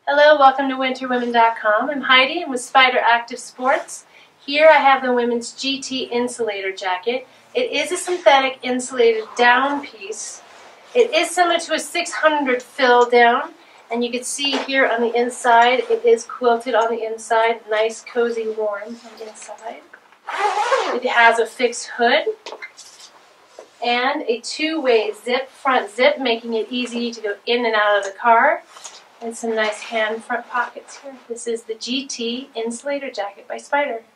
Hello, welcome to WinterWomen.com. I'm Heidi. I'm with Spyder Active Sports. Here I have the women's GT Insulator jacket. It is a synthetic insulated down piece. It is similar to a 600 fill down, and you can see here on the inside it is quilted on the inside, nice, cozy, warm on the inside. It has a fixed hood and a two-way zip, front zip, making it easy to go in and out of the car. And some nice hand front pockets here. This is the GT Insulator jacket by Spyder.